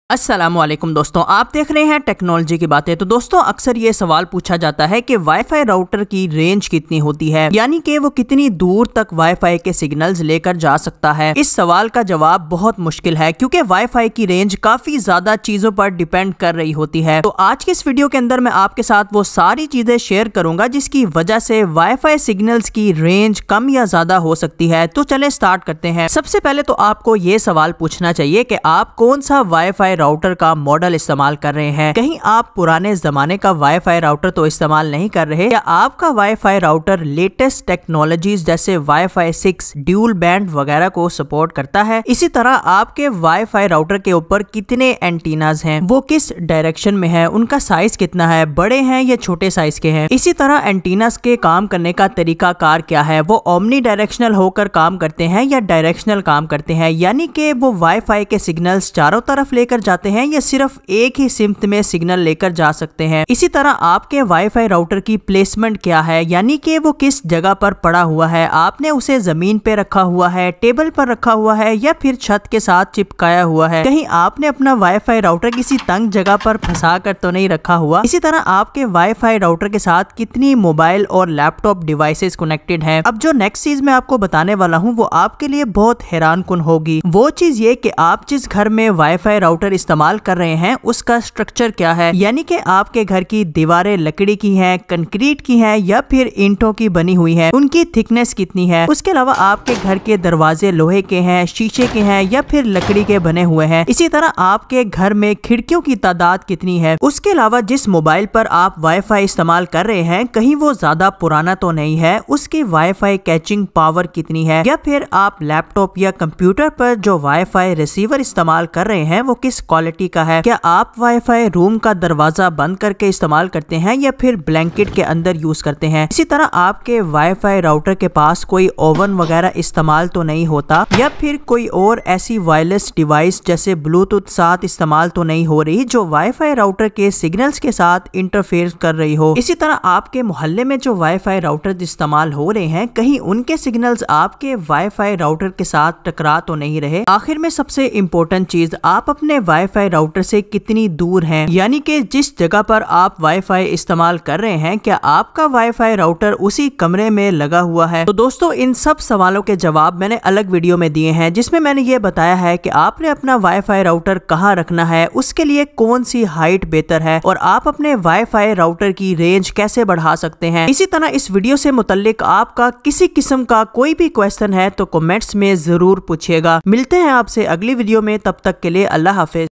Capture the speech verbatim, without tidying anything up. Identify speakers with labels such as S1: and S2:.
S1: अस्सलामुअलैकुम दोस्तों, आप देख रहे हैं टेक्नोलॉजी की बातें। तो दोस्तों, अक्सर ये सवाल पूछा जाता है कि वाईफाई राउटर की रेंज कितनी होती है, यानी कि वो कितनी दूर तक वाईफाई के सिग्नल्स लेकर जा सकता है। इस सवाल का जवाब बहुत मुश्किल है क्योंकि वाईफाई की रेंज काफी ज्यादा चीजों पर डिपेंड कर रही होती है। तो आज की इस वीडियो के अंदर मैं आपके साथ वो सारी चीजें शेयर करूंगा जिसकी वजह से वाईफाई सिग्नल्स की रेंज कम या ज्यादा हो सकती है। तो चले स्टार्ट करते हैं। सबसे पहले तो आपको ये सवाल पूछना चाहिए कि आप कौन सा वाईफाई राउटर का मॉडल इस्तेमाल कर रहे हैं। कहीं आप पुराने जमाने का वाईफाई राउटर तो इस्तेमाल नहीं कर रहे, या आपका वाईफाई राउटर लेटेस्ट टेक्नोलॉजीज जैसे वाईफाई सिक्स, ड्यूल बैंड वगैरह को सपोर्ट करता है। इसी तरह आपके वाईफाई राउटर के ऊपर कितने एंटीनाज हैं, वो किस डायरेक्शन में है, उनका साइज कितना है, बड़े हैं या छोटे साइज के हैं। इसी तरह एंटीनाज के काम करने का तरीका कार क्या है, वो ओमनी डायरेक्शनल होकर काम करते हैं या डायरेक्शनल काम करते हैं, यानी कि वो वाईफाई के सिग्नल्स चारों तरफ लेकर जाते हैं या सिर्फ एक ही सिमत में सिग्नल लेकर जा सकते हैं। इसी तरह आपके वाईफाई राउटर की प्लेसमेंट क्या है, यानी कि वो किस जगह पर पड़ा हुआ है। आपने उसे जमीन पे रखा हुआ है, टेबल पर रखा हुआ है या फिर छत के साथ चिपकाया हुआ है। कहीं आपने अपना वाईफाई राउटर किसी तंग जगह पर फंसा कर तो नहीं रखा हुआ। इसी तरह आपके वाईफाई राउटर के साथ कितनी मोबाइल और लैपटॉप डिवाइसेस कनेक्टेड हैं। अब जो नेक्स्ट चीज मैं आपको बताने वाला हूँ वो आपके लिए बहुत हैरानकुन होगी। वो चीज ये कि आप जिस घर में वाईफाई राउटर इस्तेमाल कर रहे हैं उसका स्ट्रक्चर क्या है, यानी कि आपके घर की दीवारें लकड़ी की हैं, कंक्रीट की हैं या फिर ईंटों की बनी हुई हैं, उनकी थिकनेस कितनी है। उसके अलावा आपके घर के दरवाजे लोहे के हैं, शीशे के हैं या फिर लकड़ी के बने हुए हैं। इसी तरह आपके घर में खिड़कियों की तादाद कितनी है। उसके अलावा जिस मोबाइल पर आप वाईफाई इस्तेमाल कर रहे हैं कहीं वो ज्यादा पुराना तो नहीं है, उसकी वाईफाई कैचिंग पावर कितनी है, या फिर आप लैपटॉप या कंप्यूटर पर जो वाईफाई रिसीवर इस्तेमाल कर रहे हैं वो किस क्वालिटी का है। क्या आप वाईफाई रूम का दरवाजा बंद करके इस्तेमाल करते हैं या फिर ब्लैंकेट के अंदर यूज करते हैं। इसी तरह आपके वाईफाई राउटर के पास कोई ओवन वगैरह इस्तेमाल तो नहीं होता, या फिर कोई और ऐसी वायरलेस डिवाइस जैसे ब्लूटूथ साथ इस्तेमाल तो नहीं हो रही जो वाईफाई राउटर के सिग्नल्स के साथ इंटरफेयर कर रही हो। इसी तरह आपके मोहल्ले में जो वाईफाई राउटर इस्तेमाल हो रहे हैं कहीं उनके सिग्नल्स आपके वाईफाई राउटर के साथ टकरा तो नहीं रहे। आखिर में सबसे इम्पोर्टेंट चीज, आप अपने वाईफाई राउटर से कितनी दूर हैं, यानी कि जिस जगह पर आप वाईफाई इस्तेमाल कर रहे हैं क्या आपका वाईफाई राउटर उसी कमरे में लगा हुआ है। तो दोस्तों, इन सब सवालों के जवाब मैंने अलग वीडियो में दिए हैं जिसमें मैंने ये बताया है कि आपने अपना वाईफाई राउटर कहाँ रखना है, उसके लिए कौन सी हाइट बेहतर है और आप अपने वाईफाई राउटर की रेंज कैसे बढ़ा सकते हैं। इसी तरह इस वीडियो से मुतल्लिक आपका किसी किस्म का कोई भी क्वेश्चन है तो कमेंट्स में जरूर पूछिएगा। मिलते हैं आपसे अगली वीडियो में, तब तक के लिए अल्लाह हाफिज।